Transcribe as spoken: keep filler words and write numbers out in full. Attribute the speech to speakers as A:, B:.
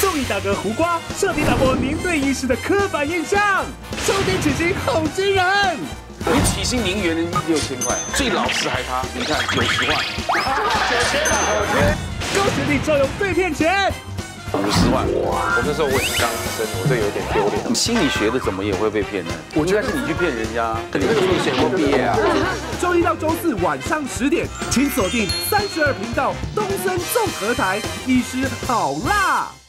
A: 中医大哥胡瓜彻底打破您对医师的刻板印象，收听起薪好惊人！
B: 你起薪零元六千块，最老实还他，你看九十万，
A: 九千啊，九千！高学历照样被骗钱。
B: 五十万，
C: 我那时候我也是当医生，我这有点丢脸。
B: 你心理学的怎么也会被骗呢？我觉得是你去骗人家，你那个你选过毕业啊？
A: 周一到周四晚上十点，请锁定三十二频道东森综合台，医师好辣。